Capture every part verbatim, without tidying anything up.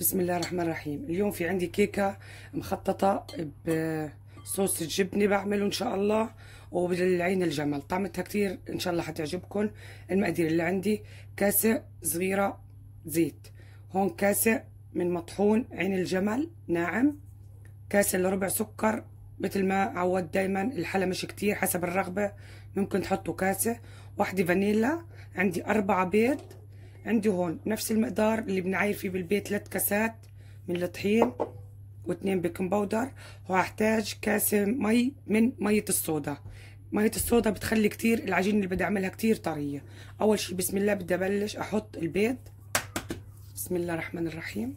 بسم الله الرحمن الرحيم. اليوم في عندي كيكة مخططة بصوص الجبنة بعمله إن شاء الله، وبالعين الجمل. طعمتها كتير إن شاء الله حتعجبكم. المقادير اللي عندي: كاسة صغيرة زيت، هون كاسة من مطحون عين الجمل ناعم، كاسة إلا ربع سكر مثل ما عود دايما، الحلا مش كتير حسب الرغبة، ممكن تحطوا كاسة واحدة. فانيلا عندي أربعة بيض، عندي هون نفس المقدار اللي بنعاير فيه بالبيت ثلاث كاسات من الطحين واثنين بيكنج باودر. وهحتاج كاسة مي من مية الصودا. مية الصودا بتخلي كتير العجينة اللي بدي اعملها كتير طرية. اول شي بسم الله بدي ابلش احط البيض. بسم الله الرحمن الرحيم.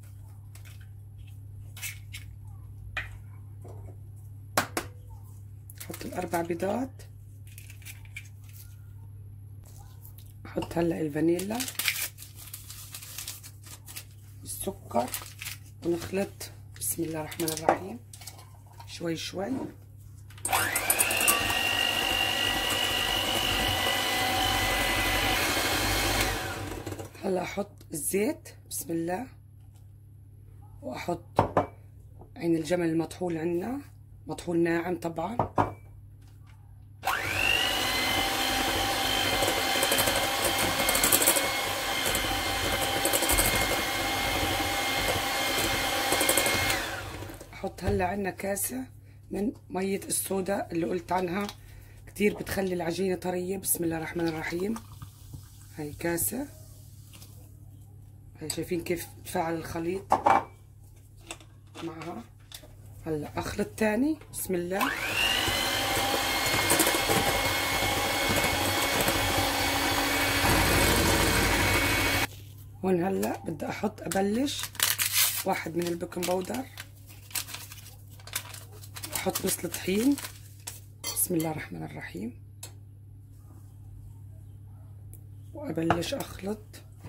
احط الاربع بيضات، احط هلا الفانيلا، السكر، ونخلط. بسم الله الرحمن الرحيم شوي شوي. هلا احط الزيت بسم الله، واحط عين الجمل المطحون عندنا، مطحون ناعم طبعا. احط هلا عندنا كاسة من مية الصودا اللي قلت عنها كتير بتخلي العجينة طرية. بسم الله الرحمن الرحيم. هاي كاسة، هاي شايفين كيف تفاعل الخليط معها. هلا اخلط تاني بسم الله. هون هلا بدي احط ابلش واحد من البيكنج باودر، احط نص الطحين. بسم الله الرحمن الرحيم، وابلش اخلط.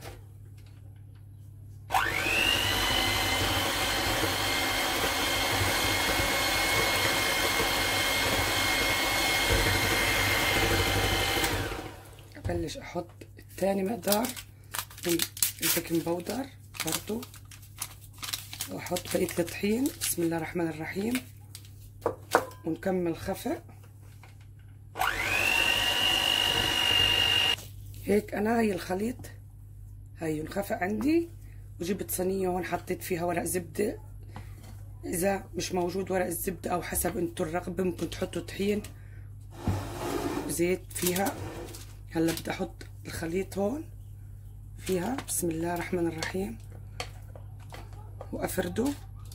ابلش احط الثاني مقدار من البيكنج باودر برضو، واحط بقية الطحين. بسم الله الرحمن الرحيم، ونكمل خفق. هيك انا هاي الخليط هاي انخفق عندي، وجبت صينية هون حطيت فيها ورق زبدة. اذا مش موجود ورق الزبدة او حسب انتو الرغبة ممكن تحطوا طحين زيت فيها. هلا بدي احط الخليط هون فيها. بسم الله الرحمن الرحيم، وافرده.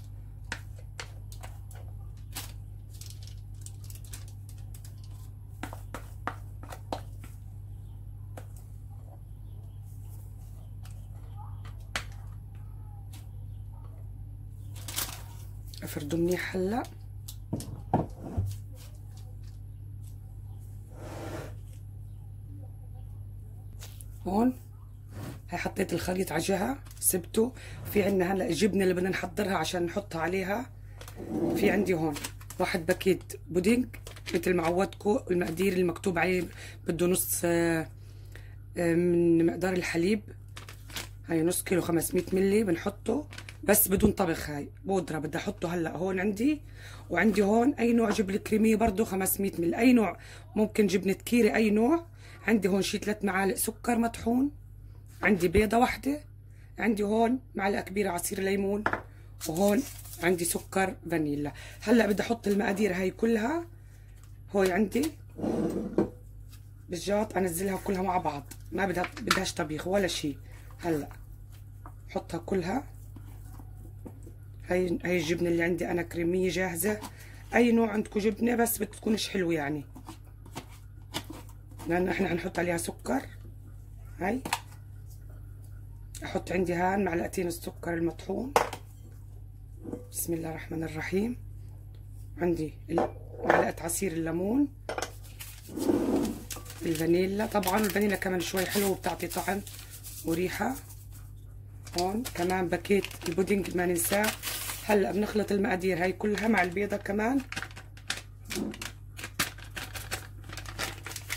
افرده منيح. هلا هون هي حطيت الخليط على جهه سبته. في عندنا هلا الجبنه اللي بدنا نحضرها عشان نحطها عليها. في عندي هون واحد باكيت بودينج مثل ما عودتكم، المقادير المكتوب عليه بده نص من مقدار الحليب. هاي نص كيلو خمسمية ملي بنحطه بس بدون طبخ. هاي بودره بدي احطه هلا هون عندي. وعندي هون اي نوع جبنه كريميه برضه خمسمية ملي، اي نوع، ممكن جبنه كيري اي نوع. عندي هون شي ثلاث معالق سكر مطحون، عندي بيضه واحده، عندي هون معلقه كبيره عصير ليمون، وهون عندي سكر فانيلا. هلا بدي احط المقادير هاي كلها هون عندي بالجاط، انزلها كلها مع بعض، ما بدها بدهاش طبيخ ولا شيء. هلا حطها كلها. هاي هاي الجبنه اللي عندي انا كريميه جاهزه، اي نوع عندكم جبنه بس بتكونش حلوه يعني، لان احنا حنحط عليها سكر. هاي احط عندي هان معلقتين السكر المطحون. بسم الله الرحمن الرحيم. عندي معلقه عصير الليمون، الفانيلا طبعا، الفانيلا كمان شوي حلو وبتعطي طعم وريحه. هون كمان باكيت البودنج ما ننساه. هلا بنخلط المقادير هاي كلها مع البيضه كمان.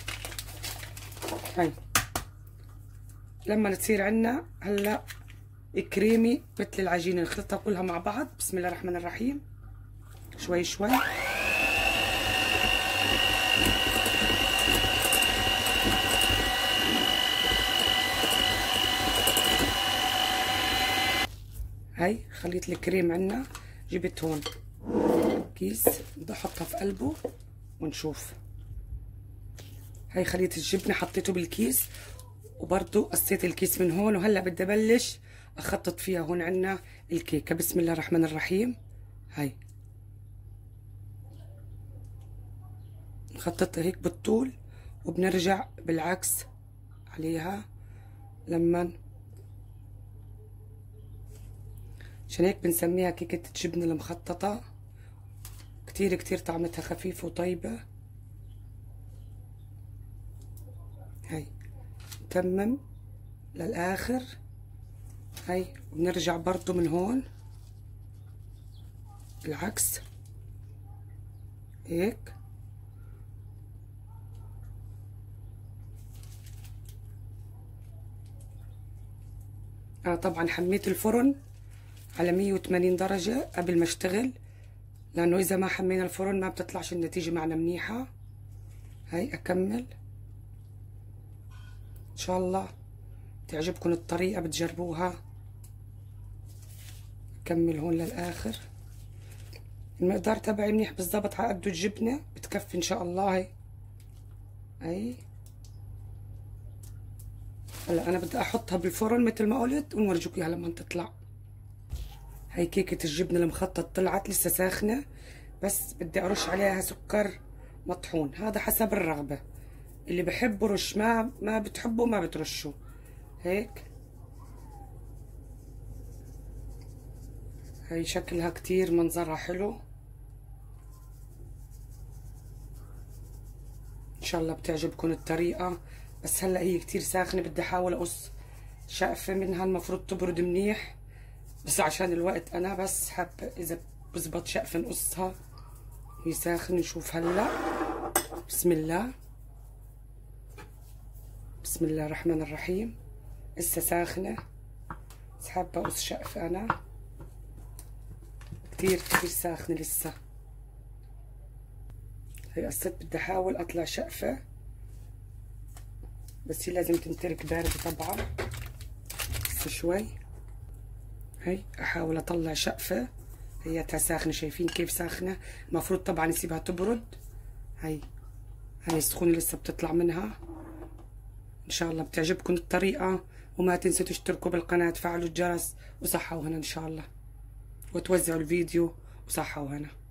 هاي لما تصير عنا هلا كريمي مثل العجينه. نخلطها كلها مع بعض. بسم الله الرحمن الرحيم. شوي شوي. هاي خليط الكريم عنا. جبت هون كيس بدي احطها في قلبه ونشوف. هاي خليط الجبنه حطيته بالكيس، وبرضو قصيت الكيس من هون، وهلا بدي ابلش اخطط فيها. هون عنا الكيكه. بسم الله الرحمن الرحيم. هاي نخططها هيك بالطول، وبنرجع بالعكس عليها لما، عشان هيك بنسميها كيكة الجبنة المخططة. كتير كتير طعمتها خفيفة وطيبة. هاي نتمم للآخر. هاي بنرجع برضو من هون بالعكس هيك. أنا طبعا حميت الفرن على مية وثمانين درجة قبل ما اشتغل، لأنه إذا ما حمينا الفرن ما بتطلعش النتيجة معنا منيحة. هاي أكمل. إن شاء الله تعجبكم الطريقة بتجربوها. أكمل هون للآخر. المقدار تبعي منيح بالضبط على قد الجبنة بتكفي إن شاء الله. هاي هاي هلا أنا بدي أحطها بالفرن مثل ما قلت، ونورجيكم إياها لما تطلع. هاي كيكة الجبنة المخطط طلعت لسه ساخنة، بس بدي أرش عليها سكر مطحون. هذا حسب الرغبة، اللي بحبه رش، ما ما بتحبه ما بترشوا. هيك هاي شكلها كتير منظرها حلو. إن شاء الله بتعجبكم الطريقة. بس هلا هي كتير ساخنة، بدي أحاول أقص شقفة منها. المفروض تبرد منيح، بس عشان الوقت انا بس حابه اذا بزبط شقفه نقصها. هي ساخنه. نشوف هلا. بسم الله. بسم الله الرحمن الرحيم. لسه ساخنه، بس حابه اقص شقفه. انا كتير كتير ساخنه لسه. هي قصيت، بدي احاول اطلع شقفه، بس هي لازم تنترك بارده طبعا. لسه شوي. هي احاول اطلع شقفه. هي ساخنه، شايفين كيف ساخنه؟ المفروض طبعا نسيبها تبرد. هي هي السخونه لسه بتطلع منها. ان شاء الله بتعجبكم الطريقه، وما تنسوا تشتركوا بالقناه، تفعلوا الجرس، وصحه وهنا ان شاء الله، وتوزعوا الفيديو، وصحه وهنا.